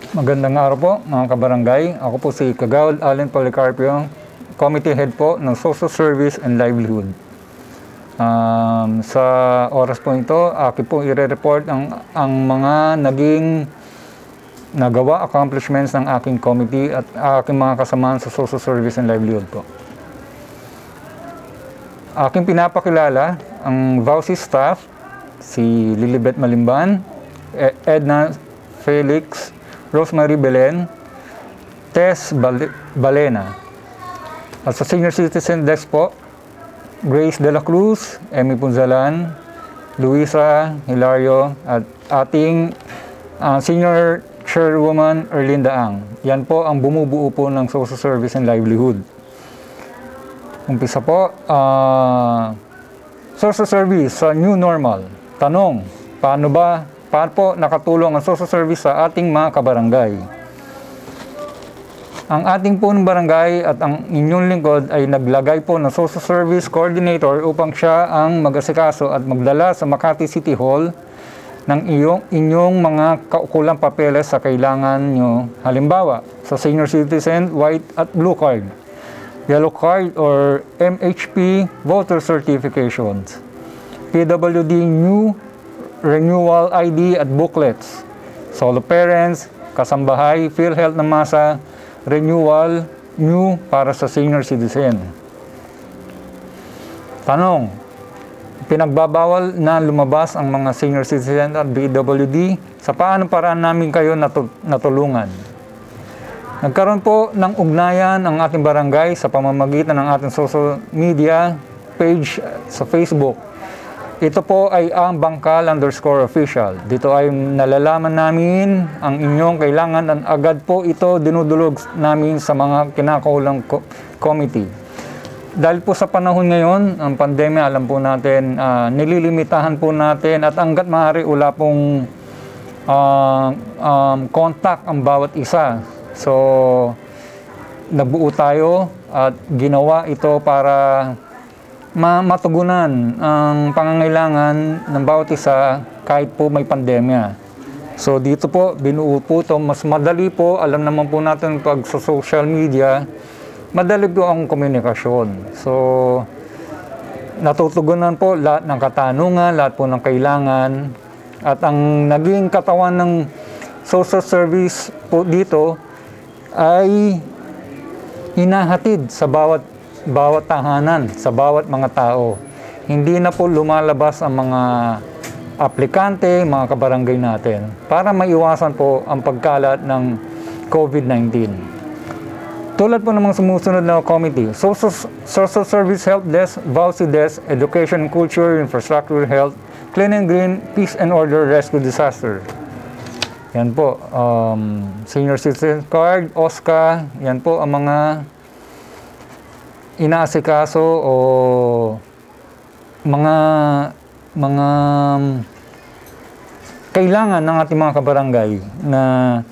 Magandang araw po mga kabarangay. Ako po si Kagawad Allen Policarpio, Committee Head po ng Social Service and Livelihood. Sa oras po ito, akin po i-report ang mga naging nagawa, accomplishments ng aking committee at aking mga kasamahan sa Social Service and Livelihood po. Aking pinapakilala ang VAUSI staff, si Lilibet Malimban, Edna Felix, Rosemary Belen, Tess Balena. At sa Senior Citizen Desk po, Grace De La Cruz, Emmy Punzalan, Luisa Hilario, at ating Senior Chairwoman Erlinda Ang. Yan po ang bumubuo po ng Social Service and Livelihood. Umpisa po, Social Service sa New Normal. Tanong, paano po nakatulong ang social service sa ating mga kabarangay? Ang ating po ng barangay at ang inyong lingkod ay naglagay po ng social service coordinator upang siya ang mag-asikaso at magdala sa Makati City Hall ng inyong mga kaukulang papeles sa kailangan nyo. Halimbawa, sa senior citizen, white at blue card, yellow card or MHP voter certifications, PWD new renewal ID at booklets, solo parents, kasambahay, PhilHealth na masa, renewal, new para sa senior citizen. Tanong, pinagbabawal na lumabas ang mga senior citizen at PWD, sa paano paraan namin kayo natulungan? Nagkaroon po ng ugnayan ang ating barangay sa pamamagitan ng ating social media page sa Facebook. Ito po ay ang Bangkal_official. Dito ay nalalaman namin ang inyong kailangan at agad po ito dinudulog namin sa mga kinakaulang committee. Dahil po sa panahon ngayon, ang pandemya, alam po natin, nililimitahan po natin at hanggat maaari wala pong contact ang bawat isa. So, nagbuo tayo at ginawa ito para matugunan ang pangangailangan ng bawat isa kahit po may pandemya. So dito po, binuo po ito. Mas madali po, alam naman po natin pag sa social media, madali po ang komunikasyon. So natutugunan po lahat ng katanungan, lahat po ng kailangan. At ang naging katawan ng social service po dito ay hinahatid sa bawat tahanan, sa bawat mga tao. Hindi na po lumalabas ang mga aplikante, mga kabarangay natin para maiwasan po ang pagkalat ng COVID-19. Tulad po ng mga sumusunod na committee, Social Service Help Desk, VAUSI Desk, Education and Culture, Infrastructure, Health, Clean and Green, Peace and Order, Rescue Disaster. Yan po, Senior Citizen Card, OSCA, yan po ang mga inaasikaso o mga kailangan ng ating mga kabarangay na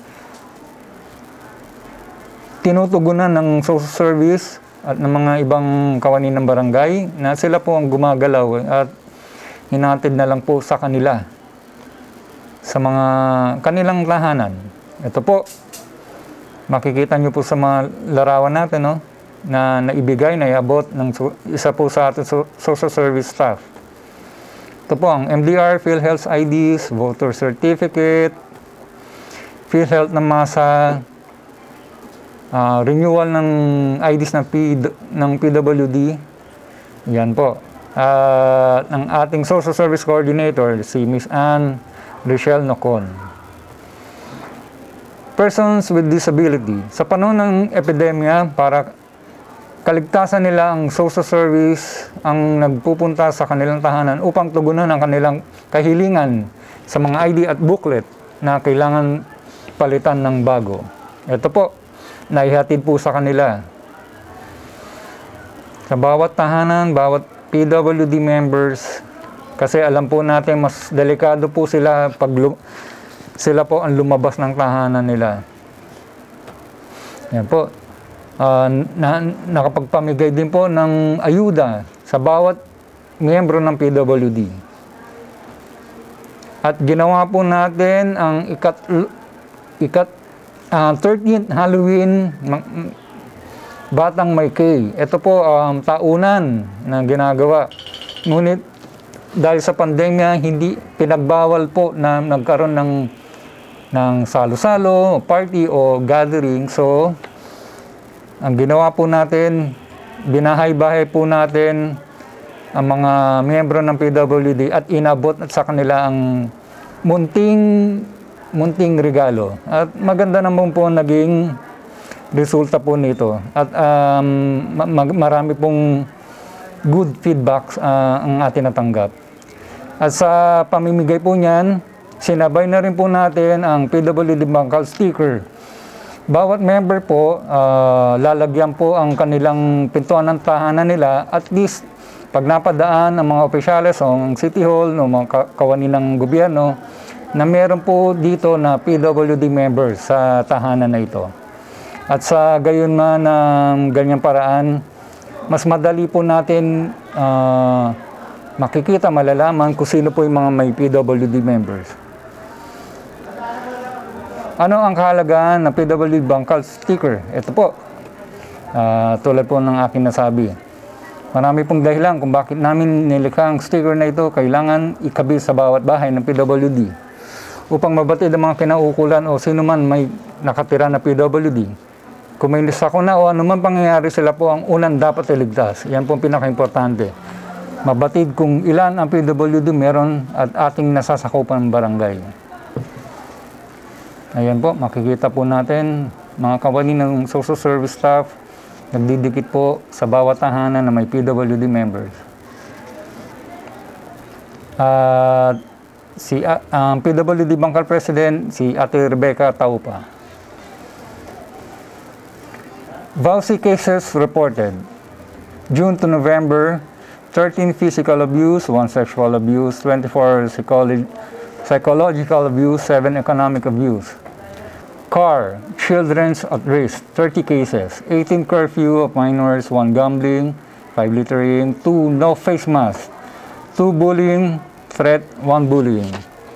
tinutugunan ng social service at ng mga ibang kawani ng barangay na sila po ang gumagalaw at hinatid na lang po sa kanila sa mga kanilang tahanan. Ito po, makikita nyo po sa mga larawan natin, no? Na naibigay, naiabot ng isa po sa ating social service staff. Ito po ang MDR, PhilHealth IDs, voter certificate, PhilHealth na masa, renewal ng IDs ng PWD. Yan po. Ang ating social service coordinator, si Miss Ann Richelle Nocon. Persons with disability. Sa panahon ng epidemya, para kaligtasan nila, ang social service ang nagpupunta sa kanilang tahanan upang tugunan ang kanilang kahilingan sa mga ID at booklet na kailangan palitan ng bago. Ito po, naihatid po sa kanila. Sa bawat tahanan, bawat PWD members, kasi alam po natin mas delikado po sila pag sila po ang lumabas ng tahanan nila. Yan po. Nakapagpamigay din po ng ayuda sa bawat miyembro ng PWD. At ginawa po natin ang 13th Halloween, Batang May K. Ito po taunan na ginagawa. Ngunit dahil sa pandemya, hindi pinagbawal po na nagkaroon ng salo-salo, party o gathering. So, ang ginawa po natin, binahay-bahay po natin ang mga miyembro ng PWD at inabot sa kanila ang munting regalo. At maganda naman po naging resulta po nito. At marami pong good feedbacks ang atin natanggap. At sa pamimigay po niyan, sinabay na rin po natin ang PWD Bangkal sticker. Bawat member po, lalagyan po ang kanilang pintuan ng tahanan nila. At least, pag napadaan ang mga opisyales o ang City Hall, o mga kawani ng gobyerno, na meron po dito na PWD members sa tahanan na ito. At sa gayon man ng ganyang paraan, mas madali po natin makikita, malalaman kung sino po yung mga may PWD members. Ano ang kahalagahan ng PWD Bangkal sticker? Ito po, tulad po ng aking nasabi. Marami pong dahilan kung bakit namin nilikha ang sticker na ito. Kailangan ikabit sa bawat bahay ng PWD upang mabatid ang mga kinaukulan o sino man may nakatira na PWD. Kung may lista na o anuman pangyayari, sila po ang unang dapat iligtas. Yan po ang pinaka-importante. Mabatid kung ilan ang PWD meron at ating nasasakupan ng barangay. Ayan po, makikita po natin mga kawani ng social service staff nagdidikit po sa bawat tahanan na may PWD members. Ang PWD Bangkal President, si Ate Rebecca Taupa. VAUSI cases reported. June to November, 13 physical abuse, 1 sexual abuse, 24 psychological abuse, 7 economic abuse. CAR, children's at risk, 30 cases, 18 curfew of minors, 1 gambling, 5 littering, 2 no face mask, 2 bullying, threat, 1 bullying.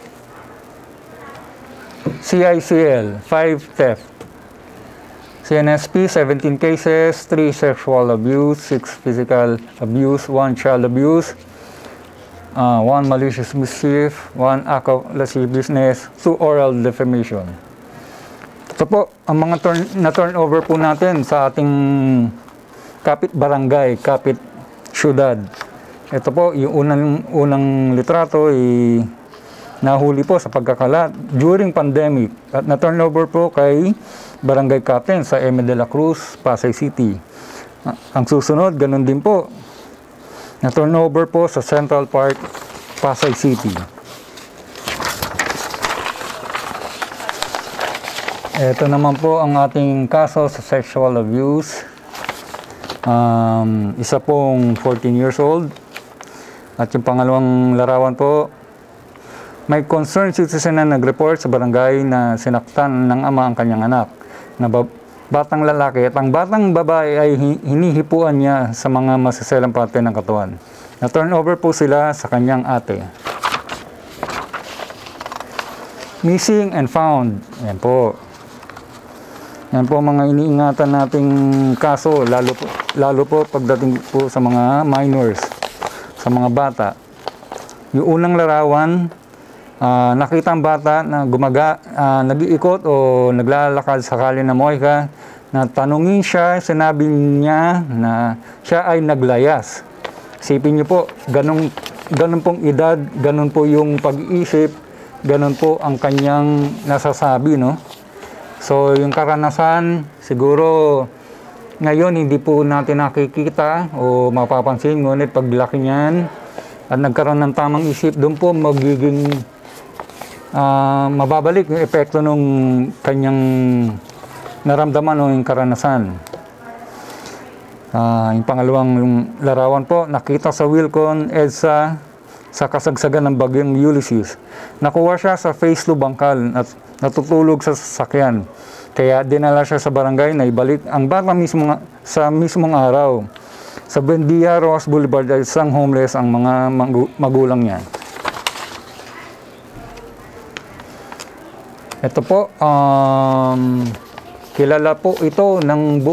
CICL, 5 theft. CNSP, 17 cases, 3 sexual abuse, 6 physical abuse, 1 child abuse, 1 malicious mischief, 1 act of lasciviousness, 2 oral defamation. Ito po, ang mga na-turnover po natin sa ating kapit barangay, kapit syudad. Ito po, yung unang litrato ay nahuli po sa pagkakalat during pandemic at na-turnover po kay barangay captain sa M. de la Cruz, Pasay City. Ang susunod, ganun din po, na-turnover po sa Central Park, Pasay City. Ito naman po ang ating kaso sa sexual abuse. Isa pong 14 years old. At yung pangalawang larawan po, may concerned citizen na nag-report sa barangay na sinaktan ng ama ang kanyang anak na batang lalaki at ang batang babae ay hinihipuan niya sa mga masiselang parte ng katawan. Na-turnover po sila sa kanyang ate. Missing and found. Yan po. Yan po mga iniingatan nating kaso, lalo po pagdating po sa mga minors, sa mga bata. Yung unang larawan, nakita ang bata na nag-iikot o naglalakad sa kalye na Moika, na tanungin siya, sinabi niya na siya ay naglayas. Isipin niyo po, ganun pong edad, ganun po yung pag-iisip, ganun po ang kanyang nasasabi, no? So, yung karanasan, siguro ngayon hindi po natin nakikita o mapapansin, ngunit paglaki niyan at nagkaroon ng tamang isip, doon po magiging mababalik yung epekto ng kanyang naramdaman o yung karanasan. Yung pangalawang larawan po, nakita sa Wilcon, EDSA, sa kasagsagan ng bagyong Ulysses. Nakuha siya sa Phase 2 Bangkal at natutulog sa sasakyan. Kaya dinala siya sa barangay na ibalik ang bata sa mismong araw. Sa Buendia, Rojas Boulevard ay isang homeless ang mga magulang niya. Ito po, kilala po ito ng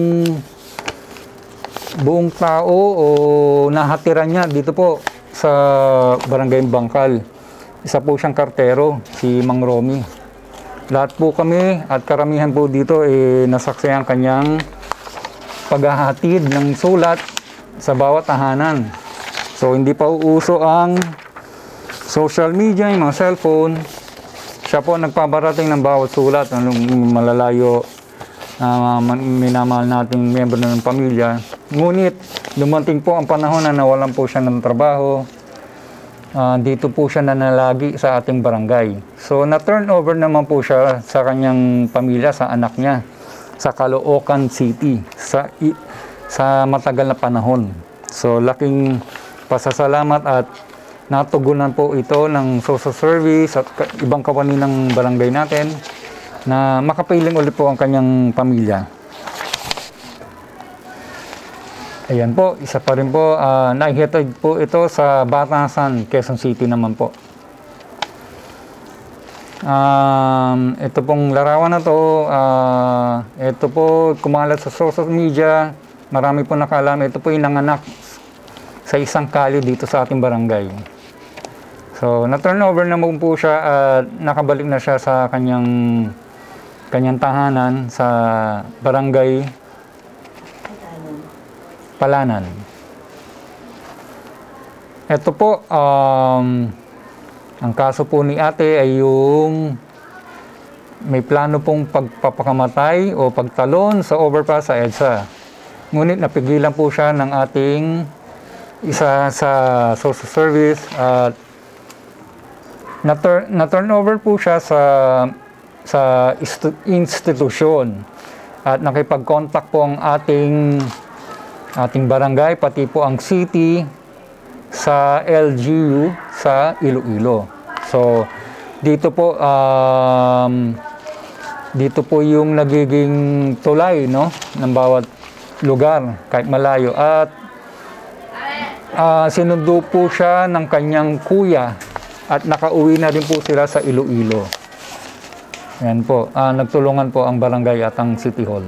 buong tao o nahatiran niya dito po sa Barangay Bangkal. Isa po siyang kartero, si Mang Romy. Lahat po kami at karamihan po dito nasaksihan kanyang paghahatid ng sulat sa bawat tahanan. So hindi pa uuso ang social media, yung mga cellphone. Siya po nagpaparating ng bawat sulat, anong malalayo na minamahal nating miyembro ng pamilya. Ngunit dumating po ang panahon na nawalan po siya ng trabaho. Dito po siya nanalagi sa ating barangay. So na-turn over naman po siya sa kanyang pamilya, sa anak niya, sa Caloocan City, sa matagal na panahon. So laking pasasalamat at natugunan po ito ng social service at ibang kawani ng barangay natin na makapiling ulit po ang kanyang pamilya. Ayan po, isa pa rin po, nahihatid po ito sa Batasan, Quezon City naman po. Ito pong larawan na to, ito po kumalat sa social media, marami po nakaalam, ito po yung nanganak sa isang kalye dito sa ating barangay. So, na-turnover naman po siya at nakabalik na siya sa kanyang tahanan sa barangay Palanan. Ito po, ang kaso po ni ate ay yung may plano pong pagpapakamatay o pagtalon sa overpass sa EDSA. Ngunit napigilan po siya ng ating isa sa social service at na-turn over po siya sa institusyon at nakipag-contact po ang ating barangay pati po ang city sa LGU sa Iloilo. So dito po yung nagiging tulay, no, ng bawat lugar kahit malayo at sinundo po siya ng kanyang kuya at nakauwi na rin po sila sa Iloilo. Ayan po, nagtulungan po ang barangay at ang City Hall.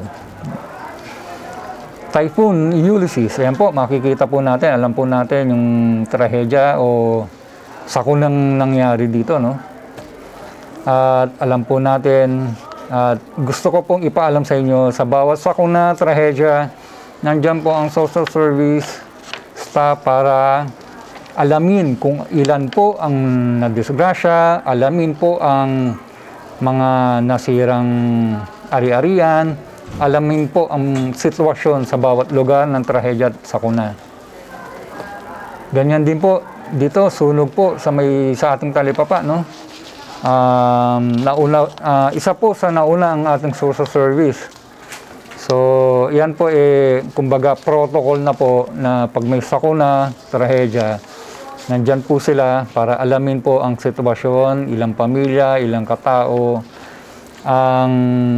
Typhoon Ulysses, ayan po, makikita po natin, alam po natin yung trahedya o sakunang nangyari dito, no? At alam po natin, at gusto ko pong ipaalam sa inyo, sa bawat sakuna, trahedya, nandyan po ang social service staff para alamin kung ilan po ang nadisgrasya, alamin po ang mga nasirang ari-arian, alamin po ang sitwasyon sa bawat lugar ng trahedya at sakuna. Ganyan din po dito, sunog po sa ating talipapa, no? Isa po sa nauna ang ating social service. So, yan po kumbaga protocol na po na pag may sakuna, trahedya, nandyan po sila para alamin po ang sitwasyon, ilang pamilya, ilang katao ang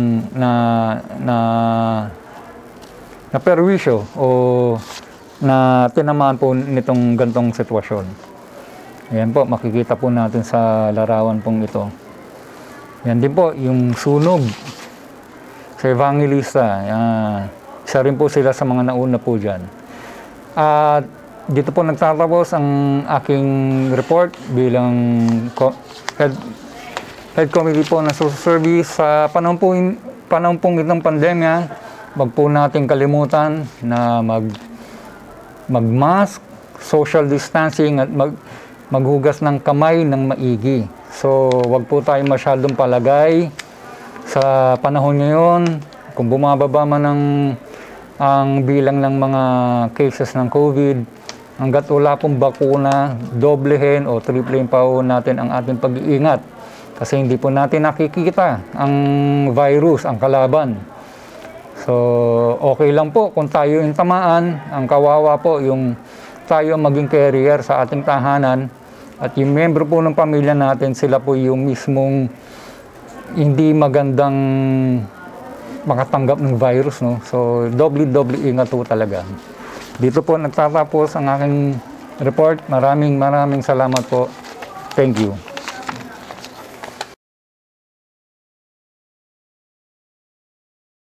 na perwisyo o na tinamaan po nitong gantong sitwasyon. Ayan po, makikita po natin sa larawan pong ito. Yan din po, yung sunog sa Evangelista. Isa rin po sila sa mga nauna po dyan. At dito po nagtatapos ang aking report bilang head committee po ng social service. Sa panahon pong itong pandemya, wag po natin kalimutan na mag-mask, social distancing at maghugas ng kamay ng maigi. So, wag po tayo masyadong palagay sa panahon ngayon. Kung bumababa man ang bilang ng mga cases ng COVID, hanggat wala pong bakuna, doblehin o triplehin pa po natin ang ating pag-iingat. Kasi hindi po natin nakikita ang virus, ang kalaban. So, okay lang po kung tayo yung tamaan. Ang kawawa po yung tayo maging carrier sa ating tahanan. At yung membro po ng pamilya natin, sila po yung mismong hindi magandang makatanggap ng virus, no? So, doble ingat po talaga. Dito po nagtatapos ang aking report. Maraming salamat po. Thank you.